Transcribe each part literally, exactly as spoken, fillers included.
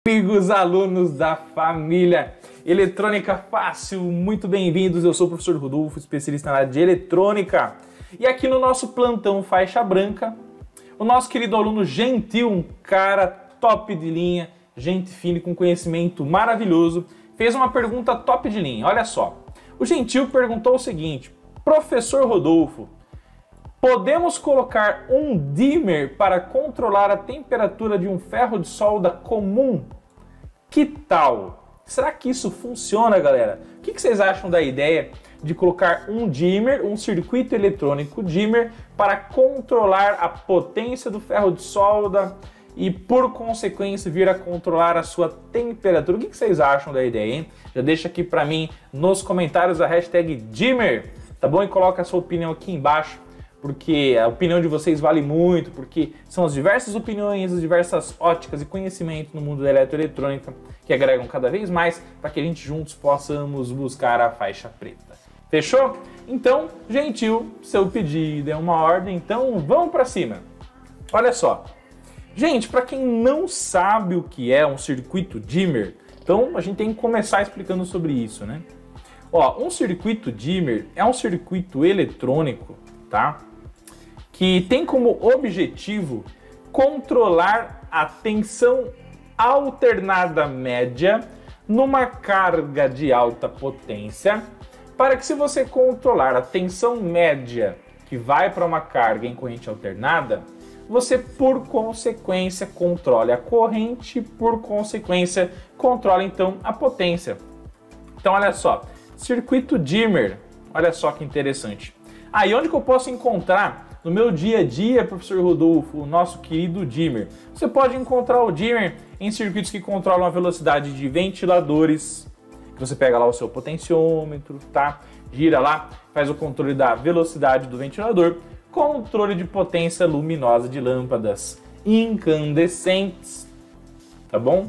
Amigos alunos da família Eletrônica Fácil, muito bem-vindos. Eu sou o professor Rodolfo, especialista na área de eletrônica. E aqui no nosso plantão faixa branca, o nosso querido aluno Gentil, um cara top de linha, gente fina e com conhecimento maravilhoso, fez uma pergunta top de linha. Olha só, o Gentil perguntou o seguinte: professor Rodolfo, podemos colocar um dimmer para controlar a temperatura de um ferro de solda comum? Que tal? Será que isso funciona, galera? O que vocês acham da ideia de colocar um dimmer, um circuito eletrônico dimmer, para controlar a potência do ferro de solda e, por consequência, vir a controlar a sua temperatura? O que vocês acham da ideia, hein? Já deixa aqui para mim nos comentários a hashtag dimmer, tá bom? E coloca a sua opinião aqui embaixo, porque a opinião de vocês vale muito, porque são as diversas opiniões, as diversas óticas e conhecimentos no mundo da eletroeletrônica que agregam cada vez mais para que a gente juntos possamos buscar a faixa preta. Fechou? Então, Gentil, seu pedido é uma ordem, então vamos para cima. Olha só. Gente, para quem não sabe o que é um circuito dimmer, então a gente tem que começar explicando sobre isso, né? Ó, um circuito dimmer é um circuito eletrônico, tá? Que tem como objetivo controlar a tensão alternada média numa carga de alta potência, para que, se você controlar a tensão média que vai para uma carga em corrente alternada, você, por consequência, controle a corrente e, por consequência, controle então a potência. Então, olha só, circuito dimmer, olha só que interessante. Aí, ah, onde que eu posso encontrar no meu dia a dia, professor Rodolfo, o nosso querido dimmer? Você pode encontrar o dimmer em circuitos que controlam a velocidade de ventiladores, que você pega lá o seu potenciômetro, tá? Gira lá, faz o controle da velocidade do ventilador, controle de potência luminosa de lâmpadas incandescentes, tá bom?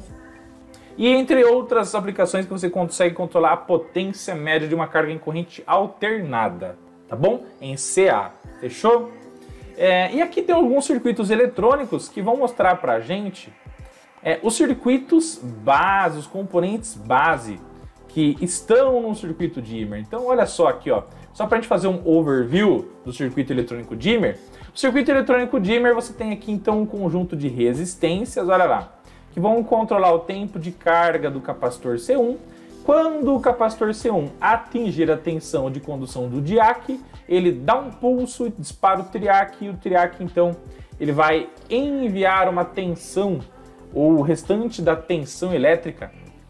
E entre outras aplicações que você consegue controlar a potência média de uma carga em corrente alternada, tá bom? Em C A, fechou? É, e aqui tem alguns circuitos eletrônicos que vão mostrar pra gente é, os circuitos base, os componentes base que estão no circuito dimmer. Então olha só aqui, ó, só pra gente fazer um overview do circuito eletrônico dimmer. O circuito eletrônico dimmer, você tem aqui então um conjunto de resistências, olha lá, que vão controlar o tempo de carga do capacitor C um. Quando o capacitor C um atingir a tensão de condução do diac, ele dá um pulso, dispara o triac, e o triac então ele vai enviar uma tensão, ou o restante da tensão elétrica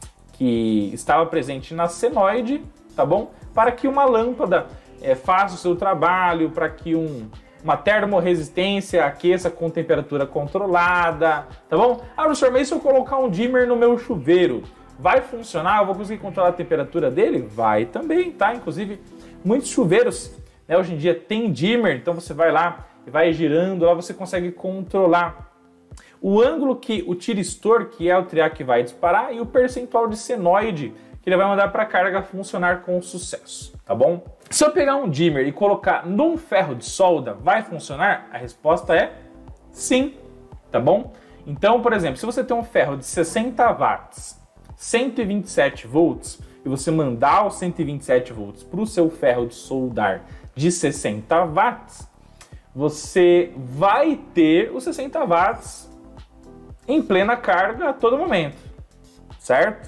que estava presente na senoide, tá bom? Para que uma lâmpada é, faça o seu trabalho, para que um, uma termorresistência aqueça com temperatura controlada, tá bom? Ah, professor, mas e se eu colocar um dimmer no meu chuveiro? Vai funcionar? Eu vou conseguir controlar a temperatura dele? Vai também, tá? Inclusive, muitos chuveiros, né, hoje em dia tem dimmer, então você vai lá e vai girando, lá você consegue controlar o ângulo que o tiristor, que é o triac, vai disparar, e o percentual de senoide que ele vai mandar para a carga funcionar com sucesso, tá bom? Se eu pegar um dimmer e colocar num ferro de solda, vai funcionar? A resposta é sim, tá bom? Então, por exemplo, se você tem um ferro de sessenta watts, cento e vinte e sete volts, e você mandar os cento e vinte e sete volts para o seu ferro de soldar de sessenta watts, você vai ter os sessenta watts em plena carga a todo momento, certo?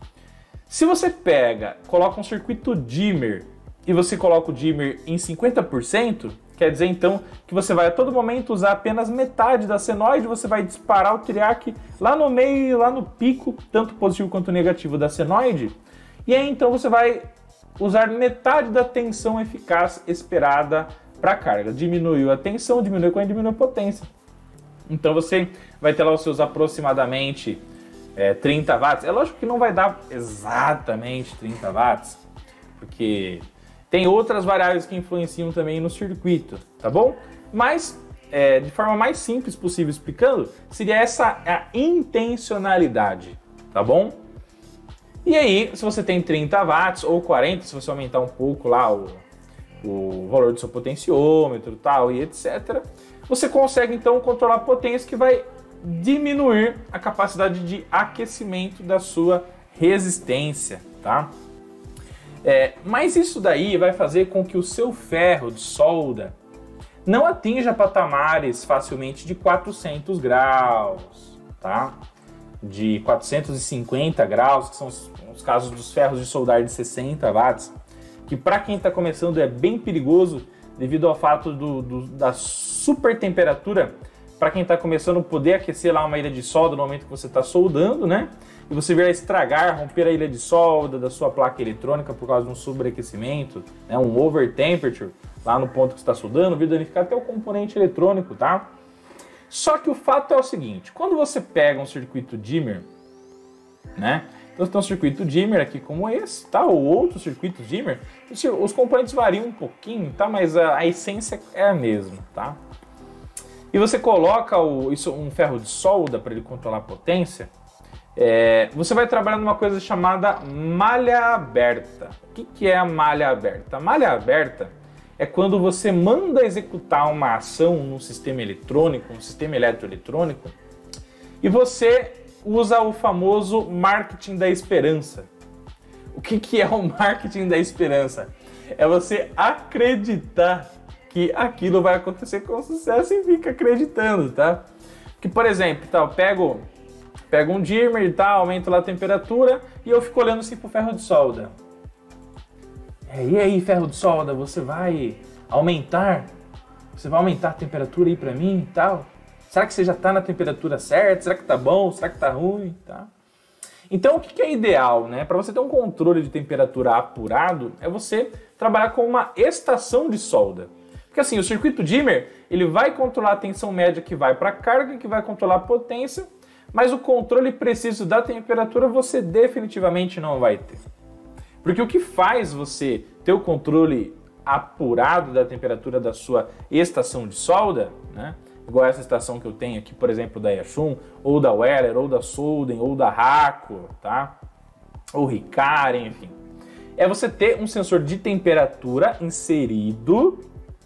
Se você pega, coloca um circuito dimmer e você coloca o dimmer em cinquenta por cento, quer dizer então que você vai a todo momento usar apenas metade da senoide, você vai disparar o triac lá no meio, lá no pico, tanto positivo quanto negativo da senoide, e aí então você vai usar metade da tensão eficaz esperada para a carga. Diminuiu a tensão, diminui quando diminui a potência. Então você vai ter lá os seus aproximadamente é, trinta watts. É lógico que não vai dar exatamente trinta watts, porque tem outras variáveis que influenciam também no circuito, tá bom? Mas, é, de forma mais simples possível explicando, seria essa a intencionalidade, tá bom? E aí, se você tem trinta watts ou quarenta, se você aumentar um pouco lá o, o valor do seu potenciômetro tal, e etcétera, você consegue então controlar a potência que vai diminuir a capacidade de aquecimento da sua resistência, tá? É, mas isso daí vai fazer com que o seu ferro de solda não atinja patamares facilmente de quatrocentos graus, tá? De quatrocentos e cinquenta graus, que são os, os casos dos ferros de soldar de sessenta watts, que para quem está começando é bem perigoso devido ao fato do, do, da super temperatura. Para quem está começando, poder aquecer lá uma ilha de solda no momento que você está soldando, né? E você vir a estragar, romper a ilha de solda da sua placa eletrônica por causa de um sobreaquecimento, né? Um over temperature, lá no ponto que você está soldando, vir danificar até o componente eletrônico, tá? Só que o fato é o seguinte, quando você pega um circuito dimmer, né? Então você tem um circuito dimmer aqui como esse, tá? Ou outro circuito dimmer, os componentes variam um pouquinho, tá? Mas a, a essência é a mesma, tá? E você coloca o, isso, um ferro de solda para ele controlar a potência, é, você vai trabalhar numa coisa chamada malha aberta. O que, que é a malha aberta? A malha aberta é quando você manda executar uma ação no sistema eletrônico, no sistema eletroeletrônico, e você usa o famoso marketing da esperança. O que, que é o marketing da esperança? É você acreditar que aquilo vai acontecer com sucesso e fica acreditando, tá? Que, por exemplo, tá, eu pego, pego um dimmer e tal, aumento lá a temperatura e eu fico olhando assim pro ferro de solda. É, e aí, ferro de solda, você vai aumentar? Você vai aumentar a temperatura aí pra mim e tal? Será que você já tá na temperatura certa? Será que tá bom? Será que tá ruim? Tá? Então, o que é ideal, né? Para você ter um controle de temperatura apurado, é você trabalhar com uma estação de solda. Porque assim, o circuito dimmer, ele vai controlar a tensão média que vai para a carga, que vai controlar a potência, mas o controle preciso da temperatura você definitivamente não vai ter. Porque o que faz você ter o controle apurado da temperatura da sua estação de solda, né? Igual essa estação que eu tenho aqui, por exemplo, da Yashun, ou da Weller, ou da Solden, ou da Raco, tá? Ou Ricari, enfim. É você ter um sensor de temperatura inserido,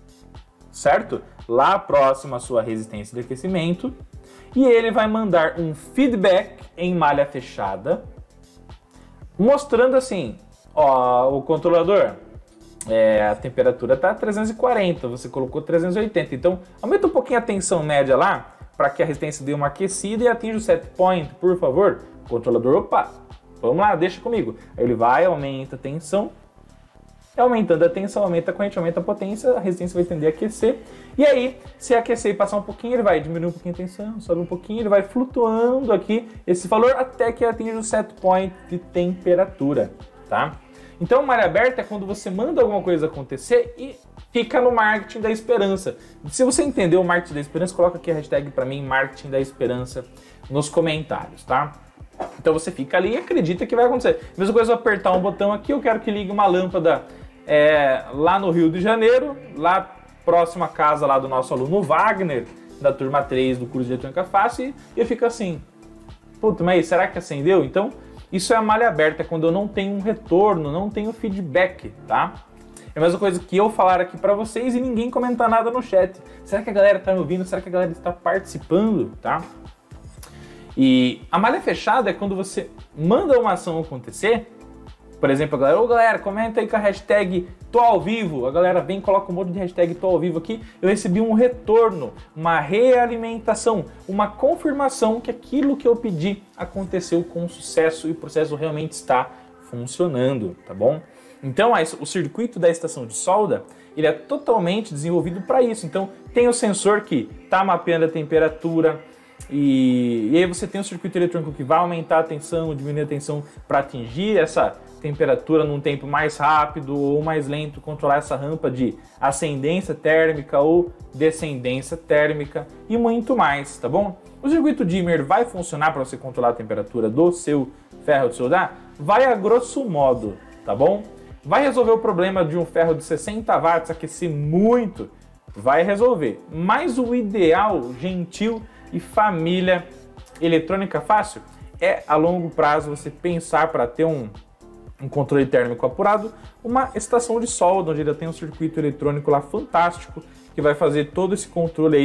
certo? Lá próximo à sua resistência de aquecimento, e ele vai mandar um feedback em malha fechada, mostrando assim, ó, o controlador, é, a temperatura está trezentos e quarenta, você colocou trezentos e oitenta, então aumenta um pouquinho a tensão média lá, para que a resistência dê uma aquecida e atinja o set point, por favor. O controlador, opa, vamos lá, deixa comigo. Aí ele vai, aumenta a tensão, aumentando a tensão, aumenta a corrente, aumenta a potência, a resistência vai tender a aquecer. E aí, se aquecer e passar um pouquinho, ele vai diminuir um pouquinho a tensão, sobe um pouquinho, ele vai flutuando aqui esse valor até que atinja o set point de temperatura, tá? Então, malha aberta é quando você manda alguma coisa acontecer e fica no marketing da esperança. Se você entendeu o marketing da esperança, coloca aqui a hashtag para mim, marketing da esperança, nos comentários, tá? Então você fica ali e acredita que vai acontecer. Mesma coisa, eu apertar um botão aqui, eu quero que ligue uma lâmpada é, lá no Rio de Janeiro, lá próximo à casa lá do nosso aluno Wagner, da turma três do curso de Eletrônica Fácil, e eu fico assim, puta, mas será que acendeu? Então, isso é a malha aberta, é quando eu não tenho um retorno, não tenho feedback, tá? É a mesma coisa que eu falar aqui para vocês e ninguém comentar nada no chat. Será que a galera tá me ouvindo? Será que a galera está participando, tá? E a malha fechada é quando você manda uma ação acontecer. Por exemplo, a galera, ô galera, comenta aí com a hashtag tô ao vivo. A galera vem e coloca um monte de hashtag tô ao vivo aqui. Eu recebi um retorno, uma realimentação, uma confirmação que aquilo que eu pedi aconteceu com sucesso e o processo realmente está funcionando, tá bom? Então, o circuito da estação de solda, ele é totalmente desenvolvido para isso. Então, tem o sensor que está mapeando a temperatura, e, e aí você tem o circuito eletrônico que vai aumentar a tensão, diminuir a tensão para atingir essa temperatura num tempo mais rápido ou mais lento, controlar essa rampa de ascendência térmica ou descendência térmica e muito mais, tá bom? O circuito dimmer vai funcionar para você controlar a temperatura do seu ferro de soldar? Vai a grosso modo, tá bom? Vai resolver o problema de um ferro de sessenta watts aquecer muito? Vai resolver, mas o ideal, gentil e família eletrônica fácil é a longo prazo você pensar para ter um um controle térmico apurado, uma estação de solda, onde ainda tem um circuito eletrônico lá fantástico, que vai fazer todo esse controle aí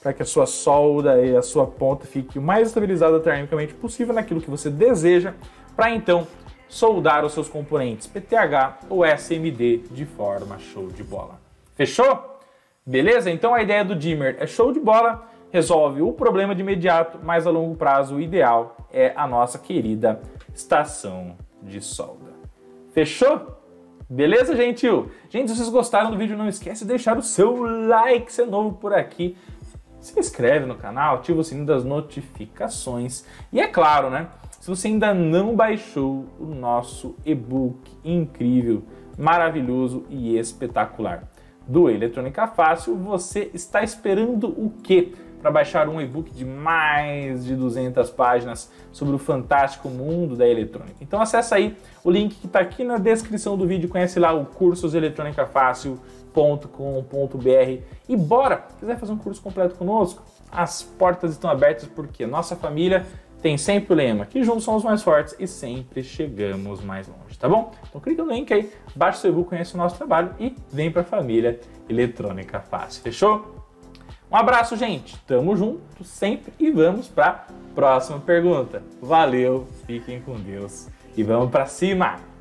para que a sua solda e a sua ponta fique o mais estabilizada termicamente possível naquilo que você deseja, para então soldar os seus componentes P T H ou S M D de forma show de bola. Fechou? Beleza? Então a ideia do dimmer é show de bola, resolve o problema de imediato, mas a longo prazo o ideal é a nossa querida estação de solda. Fechou? Beleza, gentil? Gente, se vocês gostaram do vídeo, não esquece de deixar o seu like, se é novo por aqui. Se inscreve no canal, ativa o sininho das notificações. E é claro, né? Se você ainda não baixou o nosso e-book incrível, maravilhoso e espetacular do Eletrônica Fácil, você está esperando o quê? Para baixar um e-book de mais de duzentas páginas sobre o fantástico mundo da eletrônica. Então acessa aí o link que está aqui na descrição do vídeo, conhece lá o cursos eletrônica fácil ponto com ponto br e bora! Quiser fazer um curso completo conosco? As portas estão abertas porque nossa família tem sempre o lema que juntos somos mais fortes e sempre chegamos mais longe, tá bom? Então clica no link aí, baixa o seu e-book, conhece o nosso trabalho e vem para a família Eletrônica Fácil, fechou? Um abraço, gente. Tamo junto sempre e vamos para a próxima pergunta. Valeu, fiquem com Deus e vamos para cima!